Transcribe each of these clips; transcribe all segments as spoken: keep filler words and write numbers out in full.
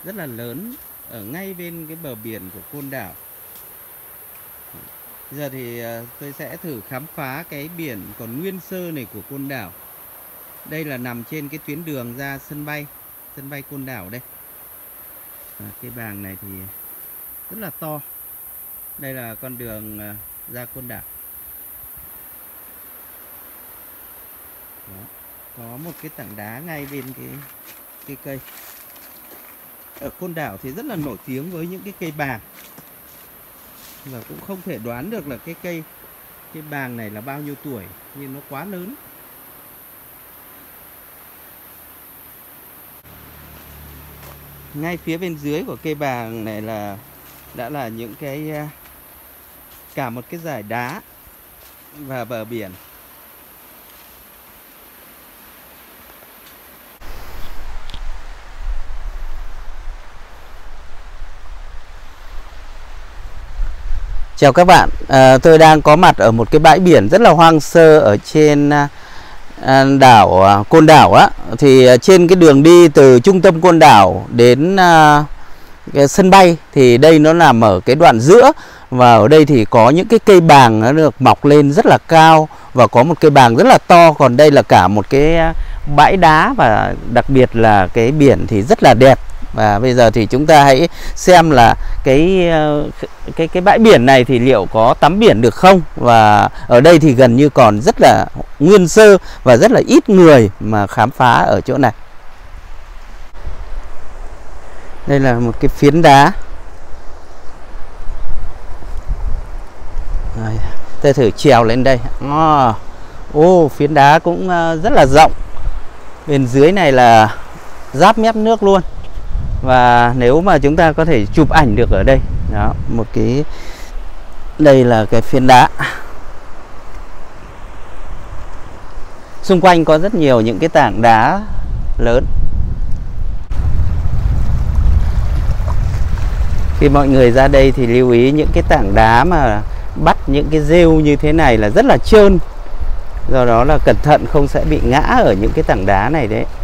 rất là lớn ở ngay bên cái bờ biển của Côn Đảo. Bây giờ thì tôi sẽ thử khám phá cái biển còn nguyên sơ này của Côn Đảo. Đây là nằm trên cái tuyến đường ra sân bay, sân bay Côn Đảo đây. À, cái bàng này thì rất là to. Đây là con đường ra Côn Đảo. Đó. Có một cái tảng đá ngay bên cái cái cây. Ở Côn Đảo thì rất là nổi tiếng với những cái cây bàng. Và cũng không thể đoán được là cái cây cái bàng này là bao nhiêu tuổi, nhưng nó quá lớn. Ngay phía bên dưới của cây bàng này là đã là những cái cả một cái dải đá và bờ biển. Chào các bạn, à, tôi đang có mặt ở một cái bãi biển rất là hoang sơ ở trên à, đảo à, Côn Đảo á. Thì à, trên cái đường đi từ trung tâm Côn Đảo đến à, cái sân bay thì đây nó nằm ở cái đoạn giữa. Và ở đây thì có những cái cây bàng nó được mọc lên rất là cao. Và có một cây bàng rất là to. Còn đây là cả một cái bãi đá. Và đặc biệt là cái biển thì rất là đẹp. Và bây giờ thì chúng ta hãy xem là cái cái cái bãi biển này thì liệu có tắm biển được không. Và ở đây thì gần như còn rất là nguyên sơ và rất là ít người mà khám phá ở chỗ này. Đây là một cái phiến đá. Rồi, tôi thử trèo lên đây. Ô, oh, phiến đá cũng rất là rộng. Bên dưới này là giáp mép nước luôn. Và nếu mà chúng ta có thể chụp ảnh được ở đây. Đó, một cái đây là cái phiến đá. Xung quanh có rất nhiều những cái tảng đá lớn. Khi mọi người ra đây thì lưu ý những cái tảng đá mà bắt những cái rêu như thế này là rất là trơn. Do đó là cẩn thận không sẽ bị ngã ở những cái tảng đá này đấy.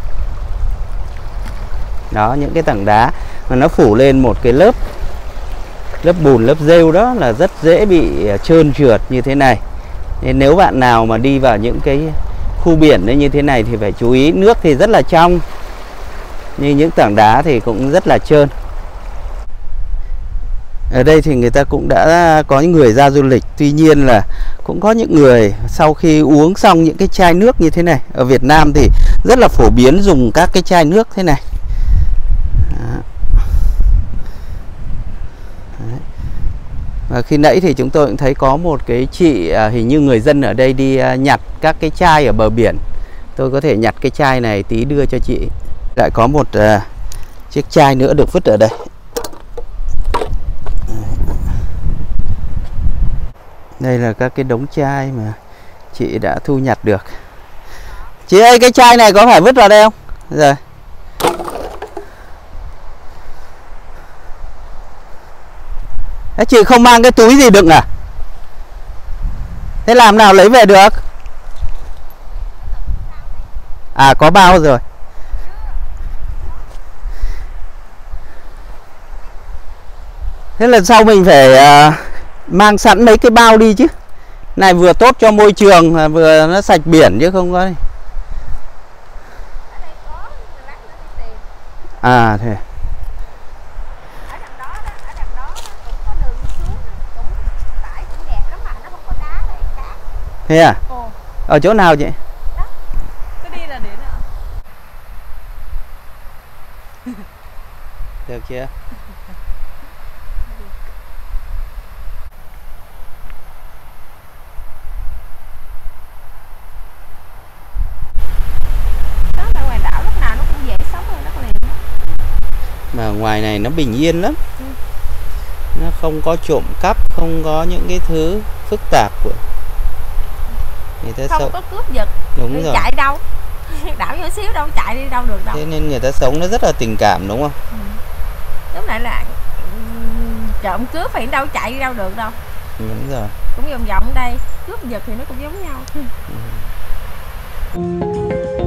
Đó, những cái tảng đá mà nó phủ lên một cái lớp lớp bùn, lớp rêu đó là rất dễ bị trơn trượt như thế này. Nên nếu bạn nào mà đi vào những cái khu biển như thế này thì phải chú ý. Nước thì rất là trong, nhưng những tảng đá thì cũng rất là trơn. Ở đây thì người ta cũng đã có những người ra du lịch. Tuy nhiên là cũng có những người sau khi uống xong những cái chai nước như thế này. Ở Việt Nam thì rất là phổ biến dùng các cái chai nước thế này. Và khi nãy thì chúng tôi cũng thấy có một cái chị à, hình như người dân ở đây đi à, nhặt các cái chai ở bờ biển. Tôi có thể nhặt cái chai này tí đưa cho chị. Lại có một à, chiếc chai nữa được vứt ở đây. Đây là các cái đống chai mà chị đã thu nhặt được. Chị ơi, cái chai này có phải vứt vào đây không? Rồi. Thế chị không mang cái túi gì đựng à? Thế làm nào lấy về được? À, có bao rồi. Thế lần sau mình phải uh, mang sẵn mấy cái bao đi chứ. Này vừa tốt cho môi trường, vừa nó sạch biển chứ không có. À thế. Thế à? Ồ. Ở chỗ nào chị? Đó. Cứ đi là đến ạ. Được chưa? Đó là ngoài đảo lúc nào nó cũng dễ sống hơn đất liền. Mà ngoài này nó bình yên lắm. Ừ. Nó không có trộm cắp, không có những cái thứ phức tạp của người ta. Không sống... có cướp giật. Đúng đi rồi. Chạy đâu? Đảo nhỏ xíu đâu chạy đi đâu được đâu. Thế nên người ta sống nó rất là tình cảm đúng không? Ừ. Lúc này là trộm cướp thì đâu chạy đi đâu được đâu. Đúng rồi. Cũng vòng vòng đây, cướp giật thì nó cũng giống nhau. Ừ.